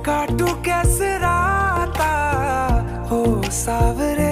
काटू कैसे राता हो सावरे,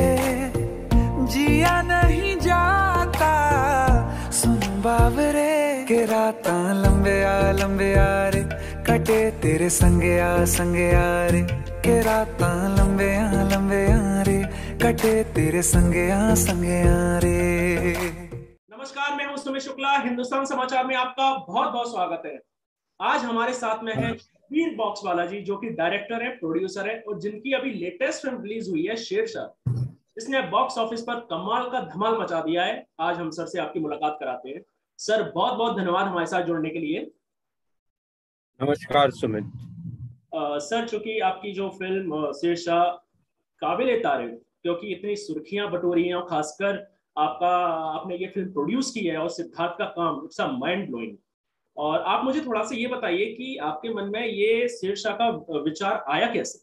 जिया नहीं जाता सुन बावरे के राता लंबे आ रे कटे तेरे संगे आ रे के राता लंबे आ रे कटे तेरे संगे आ रे। नमस्कार, मैं हूं सुमित शुक्ला। हिंदुस्तान समाचार में आपका बहुत बहुत स्वागत है। आज हमारे साथ में है वीर बॉक्सवाला जी, जो कि डायरेक्टर है, प्रोड्यूसर है और जिनकी अभी लेटेस्ट फिल्म रिलीज हुई है शेरशाह। इसने बॉक्स ऑफिस पर कमाल का धमाल मचा दिया है। आज हम सर से आपकी मुलाकात कराते हैं। सर, बहुत बहुत धन्यवाद हमारे साथ जुड़ने के लिए। नमस्कार सुमित। सर, चूंकि आपकी जो फिल्म शेरशाह काबिल तारीफ, क्योंकि इतनी सुर्खियां बटोरी हैं और खासकर आपने ये फिल्म प्रोड्यूस की है और सिद्धार्थ का काम इट्स माइंड ब्लोइंग। और आप मुझे थोड़ा सा ये बताइए कि आपके मन में ये शेरशाह का विचार आया कैसे?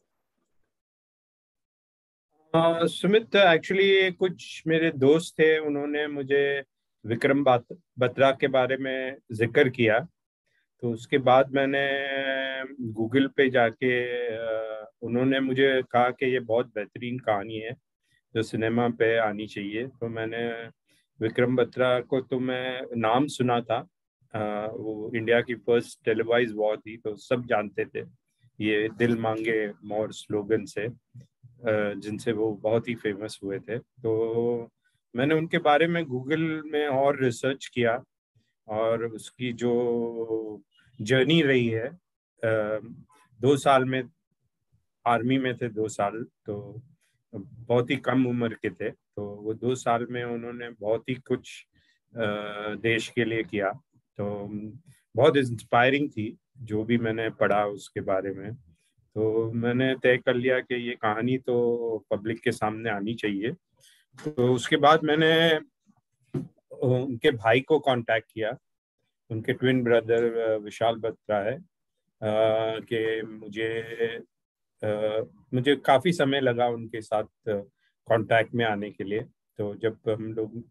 सुमित, एक्चुअली कुछ मेरे दोस्त थे, उन्होंने मुझे विक्रम बत्रा के बारे में जिक्र किया। तो उसके बाद मैंने गूगल पे जाके उन्होंने मुझे कहा कि ये बहुत बेहतरीन कहानी है जो सिनेमा पे आनी चाहिए। तो मैंने विक्रम बत्रा को, तो मैं नाम सुना था, वो इंडिया की फर्स्ट टेलीवाइज वॉर थी तो सब जानते थे ये दिल मांगे मोर स्लोगन से, जिनसे वो बहुत ही फेमस हुए थे। तो मैंने उनके बारे में गूगल में और रिसर्च किया और उसकी जो जर्नी रही है, 2 साल में आर्मी में थे, 2 साल तो बहुत ही कम उम्र के थे। तो वो 2 साल में उन्होंने बहुत ही कुछ देश के लिए किया। तो बहुत इंस्पायरिंग थी जो भी मैंने पढ़ा उसके बारे में। तो मैंने तय कर लिया कि ये कहानी तो पब्लिक के सामने आनी चाहिए। तो उसके बाद मैंने उनके भाई को कांटेक्ट किया, उनके ट्विन ब्रदर विशाल बत्रा है, कि मुझे काफ़ी समय लगा उनके साथ कांटेक्ट में आने के लिए। तो जब हम लोग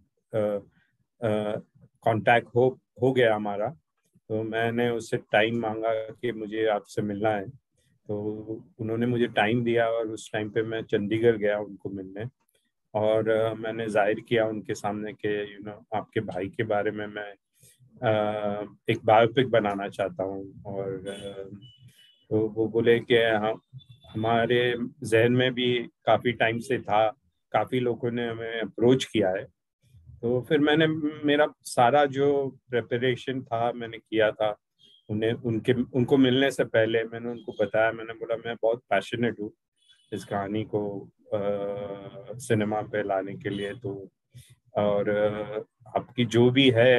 कांटेक्ट हो गया हमारा, तो मैंने उससे टाइम मांगा कि मुझे आपसे मिलना है। तो उन्होंने मुझे टाइम दिया और उस टाइम पे मैं चंडीगढ़ गया उनको मिलने। और मैंने जाहिर किया उनके सामने कि आपके भाई के बारे में मैं एक बायोपिक बनाना चाहता हूँ। और तो वो बोले कि हमारे जहन में भी काफ़ी टाइम से था, काफ़ी लोगों ने हमें अप्रोच किया है। तो फिर मैंने मेरा सारा जो प्रिपरेशन था मैंने किया था। उनको मिलने से पहले मैंने उनको बताया, मैंने बोला मैं बहुत पैशनेट हूँ इस कहानी को सिनेमा पे लाने के लिए। तो और आपकी जो भी है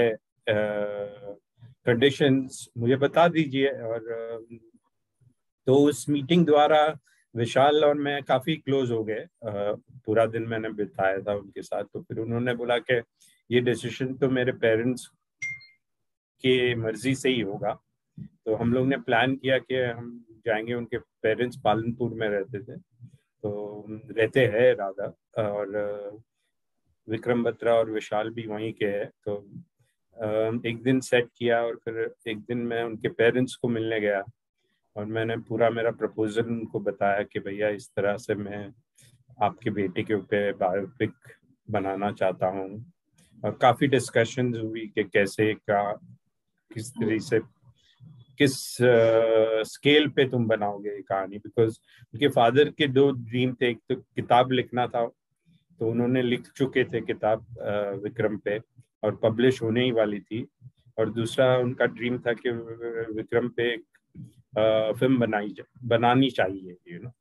कंडीशंस मुझे बता दीजिए। और तो उस मीटिंग द्वारा विशाल और मैं काफ़ी क्लोज हो गए। पूरा दिन मैंने बिताया था उनके साथ। तो फिर उन्होंने बोला कि ये डिसीजन तो मेरे पेरेंट्स की मर्जी से ही होगा। तो हम लोग ने प्लान किया कि हम जाएंगे। उनके पेरेंट्स पालनपुर में रहते थे, तो रहते हैं राधा, और विक्रम बत्रा और विशाल भी वहीं के हैं। तो एक दिन सेट किया और फिर एक दिन मैं उनके पेरेंट्स को मिलने गया और मैंने पूरा मेरा प्रपोजल उनको बताया कि भैया इस तरह से मैं आपके बेटे के ऊपर बायोपिक बनाना चाहता हूँ। और काफ़ी डिस्कशंस हुई कि कैसे का किस तरह से किस स्केल पे तुम बनाओगे ये कहानी। बिकॉज उनके फादर के 2 ड्रीम थे, एक तो किताब लिखना था, तो उन्होंने लिख चुके थे किताब विक्रम पे और पब्लिश होने ही वाली थी। और दूसरा उनका ड्रीम था कि विक्रम पे एक फिल्म बनानी चाहिए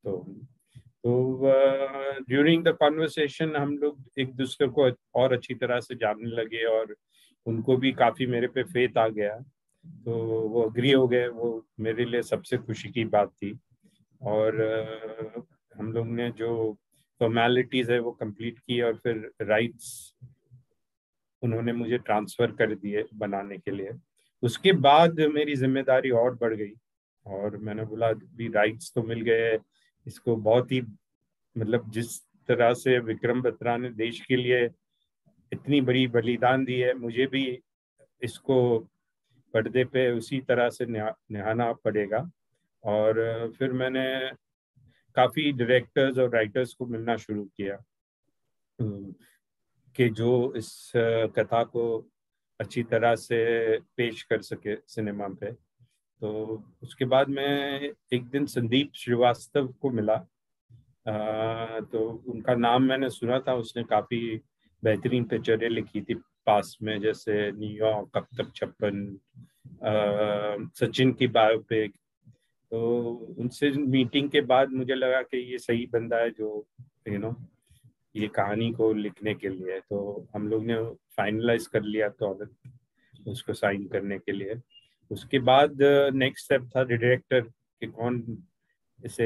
तो ड्यूरिंग द कॉन्वर्सेशन हम लोग एक दूसरे को और अच्छी तरह से जानने लगे और उनको भी काफ़ी मेरे पे फेथ आ गया। तो वो अग्री हो गए। वो मेरे लिए सबसे खुशी की बात थी। और हम लोग ने जो फॉर्मेलिटीज है वो कंप्लीट की और फिर राइट्स उन्होंने मुझे ट्रांसफर कर दिए बनाने के लिए। उसके बाद मेरी जिम्मेदारी और बढ़ गई और मैंने बोला भी राइट्स तो मिल गए, इसको बहुत ही मतलब जिस तरह से विक्रम बत्रा ने देश के लिए इतनी बड़ी बलिदान दी है, मुझे भी इसको पर्दे पे उसी तरह से निभाना पड़ेगा। और फिर मैंने काफ़ी डायरेक्टर्स और राइटर्स को मिलना शुरू किया कि जो इस कथा को अच्छी तरह से पेश कर सके सिनेमा पे। तो उसके बाद मैं एक दिन संदीप श्रीवास्तव को मिला। तो उनका नाम मैंने सुना था, उसने काफ़ी बेहतरीन पिक्चरें लिखी थी पास में, जैसे न्यूयॉर्क, अब तक 56, सचिन की बायोपिक। तो उनसे मीटिंग के बाद मुझे लगा कि ये सही बंदा है जो ये कहानी को लिखने के लिए। तो हम लोग ने फाइनलाइज कर लिया तो उसको साइन करने के लिए। उसके बाद नेक्स्ट स्टेप था डायरेक्टर कि कौन इसे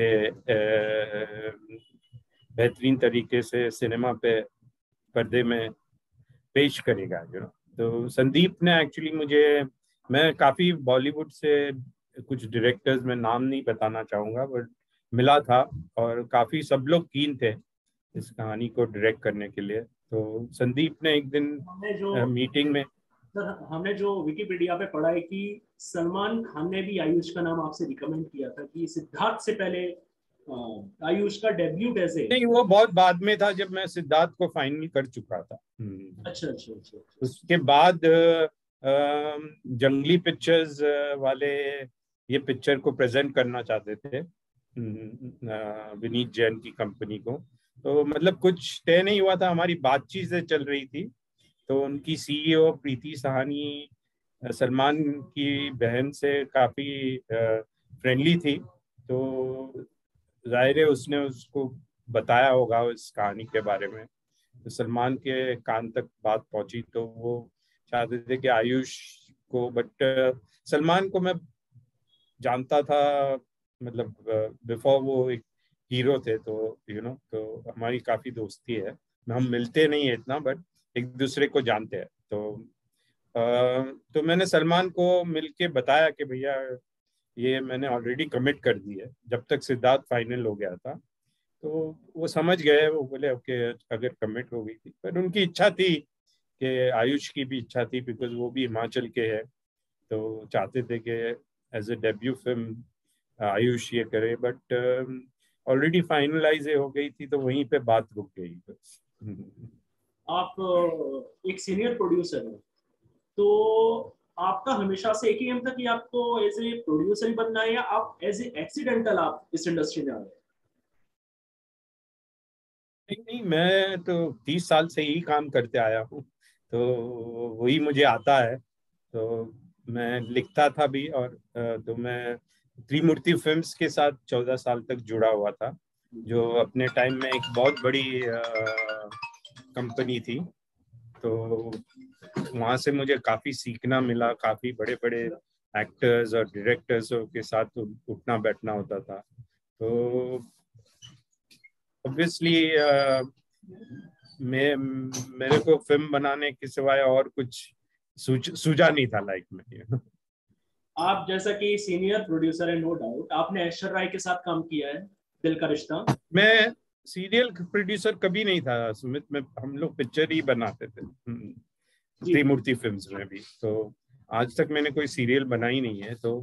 बेहतरीन तरीके से सिनेमा पे पर्दे में पेश करेगा तो संदीप ने एक्चुअली मैं काफ़ी बॉलीवुड से कुछ डायरेक्टर्स में नाम नहीं बताना चाहूँगा, बट मिला था और काफ़ी सब लोग कीन थे इस कहानी को डायरेक्ट करने के लिए। तो संदीप ने एक दिन मीटिंग में, सर हमने जो विकिपीडिया पे पढ़ा है कि सलमान खान ने भी आयुष का नाम आपसे रिकमेंड किया था कि सिद्धार्थ से पहले आयुष का डेब्यूट ऐसे। नहीं, वो बहुत बाद में था, जब मैं सिद्धार्थ को फाइनल कर चुका था। अच्छा अच्छा अच्छा। उसके बाद जंगली पिक्चर्स वाले ये पिक्चर को प्रेजेंट करना चाहते थे विनीत जैन की कंपनी को। तो मतलब कुछ तय नहीं हुआ था, हमारी बातचीत से चल रही थी। तो उनकी सीईओ प्रीति सहानी सलमान की बहन से काफ़ी फ्रेंडली थी। तो जाहिर है उसने उसको बताया होगा इस कहानी के बारे में। तो सलमान के कान तक बात पहुंची तो वो चाहते थे कि आयुष को, बट सलमान को मैं जानता था, मतलब बिफोर वो एक हीरो थे। तो तो हमारी काफ़ी दोस्ती है। हम मिलते नहीं है इतना, बट एक दूसरे को जानते हैं। तो मैंने सलमान को मिलके बताया कि भैया ये मैंने ऑलरेडी कमिट कर दी है, जब तक सिद्धार्थ फाइनल हो गया था। तो वो समझ गए, वो बोले ओके अगर कमिट हो गई थी। पर उनकी इच्छा थी कि आयुष की भी इच्छा थी, बिकॉज वो भी हिमाचल के हैं। तो चाहते थे कि as a debut film Ayush ये करे, बट ऑलरेडी फाइनलाइज हो गई थी तो वहीं पे बात रुक गई बस। आप एक सीनियर प्रोड्यूसर हैं, तो आपका हमेशा से एक ही एम था कि आपको एज ए प्रोड्यूसर ही बनना है, या आप एज ए एक्सीडेंटल आप इस इंडस्ट्री में आ गए? नहीं, मैं तो 30 साल से ही काम करते आया हूँ, तो वही मुझे आता है। तो मैं लिखता था भी, और तो मैं त्रिमूर्ति फिल्म्स के साथ 14 साल तक जुड़ा हुआ था, जो अपने टाइम में एक बहुत बड़ी कंपनी थी। तो वहाँ से मुझे काफ़ी सीखना मिला, काफ़ी बड़े बड़े एक्टर्स और डायरेक्टर्स के साथ उठना बैठना होता था। तो ऑब्वियसली मेरे को फिल्म बनाने के सिवाय और कुछ सूझा नहीं था लाइफ में। आप जैसा कि सीनियर प्रोड्यूसर है, नो डाउट आपने ऐश्वर्या राय के साथ काम किया है, दिल का रिश्ता। मैं सीरियल प्रोड्यूसर कभी नहीं था सुमित, में हम लोग पिक्चर ही बनाते थे त्रिमूर्ति फिल्म्स में भी। तो आज तक मैंने कोई सीरियल बनाई नहीं है। तो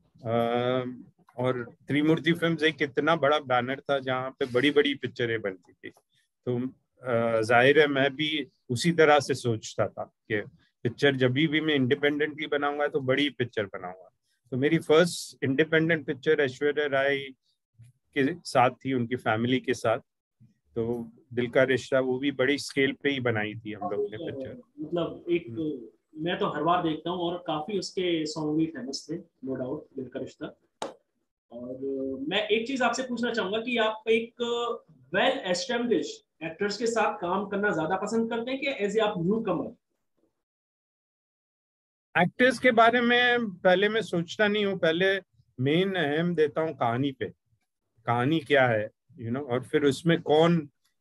और त्रिमूर्ति फिल्म्स एक इतना बड़ा बैनर था जहाँ पे बड़ी बड़ी पिक्चरें बनती थी। तो जाहिर है मैं भी उसी तरह से सोचता था कि पिक्चर जब भी मैं इंडिपेंडेंटली बनाऊंगा तो बड़ी पिक्चर बनाऊंगा। तो मेरी first independent picture Aishwarya Rai के साथ थी, उनकी फैमिली के साथ। तो दिल का रिश्ता वो भी बड़ी स्केल पे ही बनाई थी हम लोग ने पिक्चर। मतलब एक मैं तो हर बार देखता हूँ और काफी उसके सॉन्ग भी फेमस थे, नो डाउट, दिल का रिश्ता। और मैं एक चीज आपसे पूछना चाहूंगा कि आप एक वेल एस्टेब्लिश्ड एक्टर्स के साथ काम करना ज्यादा पसंद करते हैं कि एज ए आप न्यू कमर? एक्टर्स के बारे में पहले मैं सोचता नहीं हूँ, पहले मेन अहम देता हूँ कहानी पे, कहानी क्या है और फिर उसमें कौन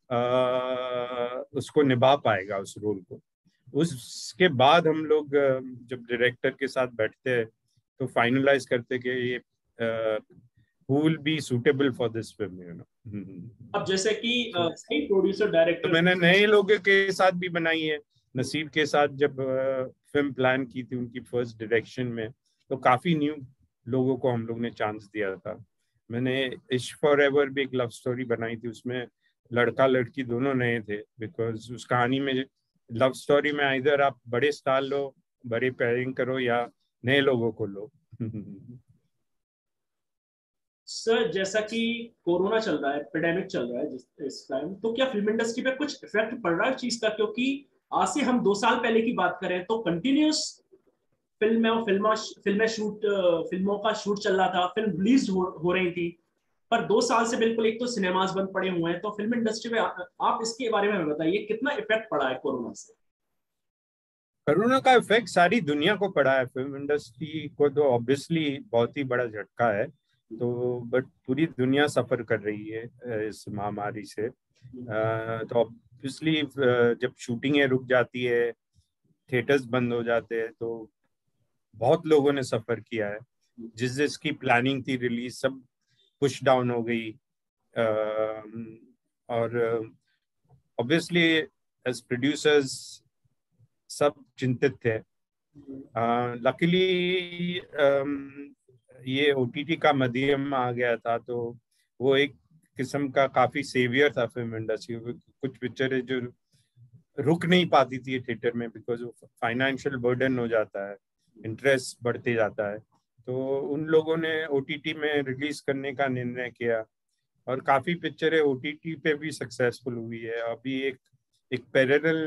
उसको निभा पाएगा उस रोल को। उसके बाद हम लोग जब डायरेक्टर के साथ बैठते हैं तो फाइनलाइज करते कि ये who will be suitable for this film अब जैसे कि सही प्रोड्यूसर डायरेक्टर, तो मैंने नए लोगों के साथ भी बनाई है। नसीब के साथ जब फिल्म प्लान की थी उनकी फर्स्ट डायरेक्शन में, तो काफी न्यू लोगों को हम लोग ने चांस दिया था। मैंने इश्क फॉरएवर भी एक लव स्टोरी बनाई थी, उसमें लड़का लड़की दोनों नए थे, बिकॉज उस कहानी में लव स्टोरी में इधर आप बड़े स्टार लो, बड़े पेयरिंग करो, या नए लोगों को लो। सर जैसा कि कोरोना चल रहा है, एपिडेमिक चल रहा है जिस इस टाइम, तो क्या फिल्म इंडस्ट्री पे कुछ इफेक्ट पड़ रहा है चीज का? क्योंकि आज से हम 2 साल पहले की बात करें तो कंटिन्यूस फिल्में और फिल्मों का शूट चल रहा था, फिल्म रिलीज हो रही थी। पर 2 साल से बिल्कुल एक तो सिनेमाज बंद पड़े हुए हैं, तो फिल्म इंडस्ट्री में आप इसके बारे में बताइए कितना इफेक्ट पड़ा है कोरोना से? कोरोना का इफेक्ट सारी दुनिया को पड़ा है, फिल्म इंडस्ट्री को तो ऑब्वियसली बहुत ही बड़ा झटका है। तो बट पूरी दुनिया सफर कर रही है इस महामारी से। तो ऑब्वियसली जब शूटिंगें रुक जाती है, थिएटर्स बंद हो जाते हैं, तो बहुत लोगों ने सफर किया है। जिसकी प्लानिंग थी रिलीज, सब पुश डाउन हो गई। और ऑब्वियसली एज प्रोड्यूसर्स सब चिंतित थे। लकीली ये ओटीटी का माध्यम आ गया था, तो वो एक किस्म का काफी सेवियर था फिल्म इंडस्ट्री। कुछ पिक्चरें जो रुक नहीं पाती थी थिएटर में, बिकॉज फाइनेंशियल बर्डन हो जाता है, इंटरेस्ट बढ़ते जाता है, तो उन लोगों ने ओटीटी में रिलीज करने का निर्णय किया। और काफी पिक्चरें ओटीटी पे भी सक्सेसफुल हुई है। अभी एक पैरेलल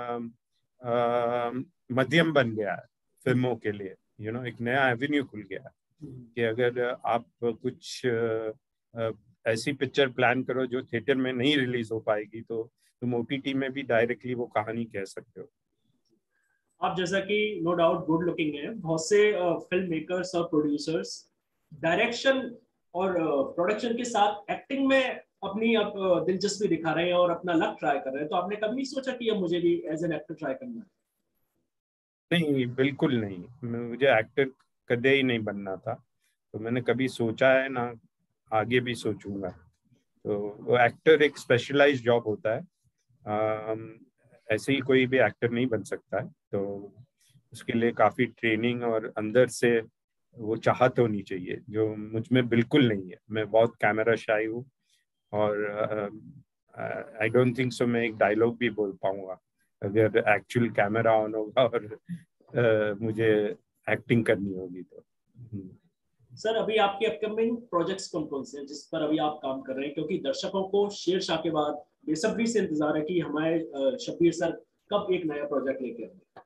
माध्यम बन गया है फिल्मों के लिए, एक नया एवेन्यू खुल गया है कि अगर आप कुछ ऐसी पिक्चर प्लान करो जो थिएटर में नहीं रिलीज हो पाएगी, तो तुम ओटीटी में भी डायरेक्टली वो कहानी कह सकते हो। आप जैसा कि नो डाउट गुड लुकिंग है, बहुत से फिल्म मेकर्स और प्रोड्यूसर्स डायरेक्शन और प्रोडक्शन के साथ एक्टिंग में अपनी अब दिलचस्पी दिखा रहे हैं और अपना लक ट्राई कर रहे हैं। तो आपने कभी नहीं सोचा कि अब मुझे भी एज एन एक्टर ट्राई करना है? नहीं, बिल्कुल नहीं। मुझे एक्टर कदे ही नहीं बनना था, तो मैंने कभी सोचा है ना, आगे भी सोचूंगा। तो वो एक्टर एक स्पेशलाइज्ड जॉब होता है। ऐसे ही कोई भी एक्टर नहीं बन सकता है, तो उसके लिए काफी ट्रेनिंग और अंदर से वो चाहत होनी चाहिए, जो मुझ में बिल्कुल नहीं है। मैं बहुत कैमरा शाई हूँ, और आई डोंट थिंक सो मैं एक डायलॉग भी बोल पाऊंगा अगर एक्चुअल कैमरा ऑन होगा और मुझे एक्टिंग करनी होगी तो। सर अभी आपके अपकमिंग प्रोजेक्ट्स कौन कौन से हैं जिस पर अभी आप काम कर रहे हैं? क्योंकि दर्शकों को शेरशाह के बाद बेसब्री से इंतजार है कि हमारे शब्बीर सर कब एक नया प्रोजेक्ट लेके आएंगे।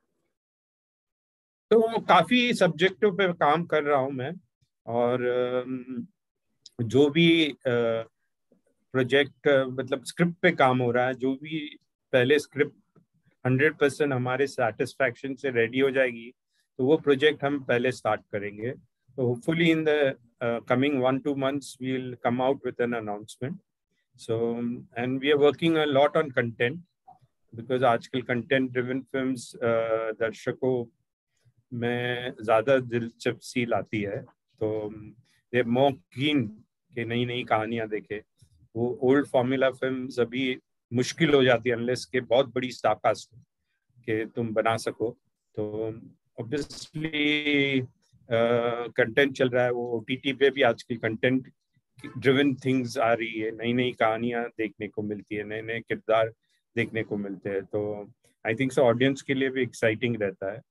तो काफी सब्जेक्टों पे काम कर रहा हूँ मैं, और जो भी प्रोजेक्ट मतलब स्क्रिप्ट पे काम हो रहा है, जो भी पहले स्क्रिप्ट 100% हमारे सेटिस्फैक्शन से रेडी हो जाएगी, तो वो प्रोजेक्ट हम पहले स्टार्ट करेंगे। तो hopefully in the coming 1-2 months we'll come out with an announcement. So and we are working a lot on content, because आजकल कंटेंट ड्रिवन फिल्म्स दर्शकों में ज्यादा दिलचस्पी लाती है, तो दे मोर कीन कि नई नई कहानियां देखे। वो ओल्ड फॉर्मूला फिल्म्स अभी मुश्किल हो जाती है अनलेस के बहुत बड़ी स्टार कास्ट के तुम बना सको। तो ऑब्वियसली कंटेंट चल रहा है, वो ओटीटी पे भी आजकल कंटेंट ड्रिवन थिंग्स आ रही है, नई नई कहानियां देखने को मिलती है, नए नए किरदार देखने को मिलते हैं। तो आई थिंक सो ऑडियंस के लिए भी एक्साइटिंग रहता है।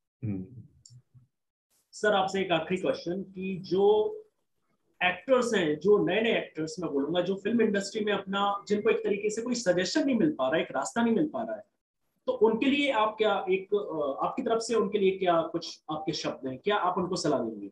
सर आपसे एक आखिरी क्वेश्चन कि जो एक्टर्स हैं, जो नए नए एक्टर्स मैं बोलूंगा, जो फिल्म इंडस्ट्री में अपना, जिनको एक तरीके से कोई सजेशन नहीं मिल पा रहा है, एक रास्ता नहीं मिल पा रहा है, तो उनके लिए आप क्या एक आपकी तरफ से उनके लिए क्या कुछ आपके शब्द हैं, क्या आप उनको सलाह देंगे?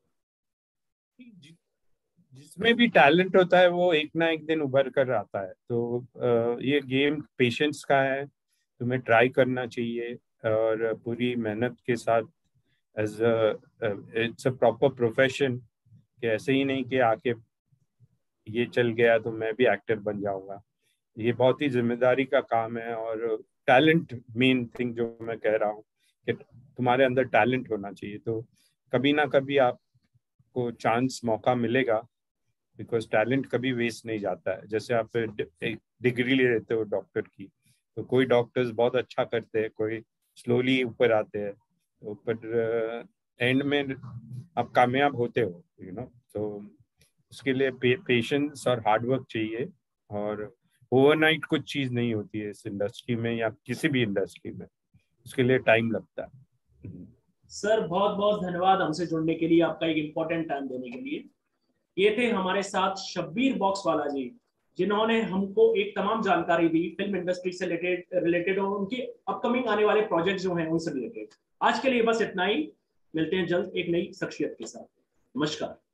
जिसमें भी टैलेंट होता है वो एक ना एक दिन उभर कर आता है। तो ये गेम पेशेंस का है, तुम्हें ट्राई करना चाहिए और पूरी मेहनत के साथ, as it's a proper profession, कि ऐसे ही नहीं कि आके ये चल गया तो मैं भी एक्टर बन जाऊंगा। ये बहुत ही जिम्मेदारी का काम है, और टैलेंट मेन थिंग जो मैं कह रहा हूँ कि तुम्हारे अंदर टैलेंट होना चाहिए। तो कभी ना कभी आपको चांस, मौका मिलेगा, बिकॉज टैलेंट कभी वेस्ट नहीं जाता है। जैसे आप एक डिग्री ले लेते हो डॉक्टर की, तो कोई डॉक्टर्स बहुत अच्छा करते हैं, कोई स्लोली ऊपर आते हैं, तो पर एंड में आप कामयाब होते हो। तो उसके लिए पेशेंस और हार्ड वर्क चाहिए, और ओवरनाइट कुछ चीज नहीं होती है इस इंडस्ट्री में या किसी भी इंडस्ट्री में, उसके लिए टाइम लगता है। सर बहुत बहुत धन्यवाद हमसे जुड़ने के लिए, आपका एक इम्पोर्टेंट टाइम देने के लिए। ये थे हमारे साथ शब्बीर बॉक्सवाला जी, जिन्होंने हमको एक तमाम जानकारी दी फिल्म इंडस्ट्री से रिलेटेड और उनकी अपकमिंग आने वाले प्रोजेक्ट जो हैं उनसे रिलेटेड। आज के लिए बस इतना ही, मिलते हैं जल्द एक नई शख्सियत के साथ। नमस्कार।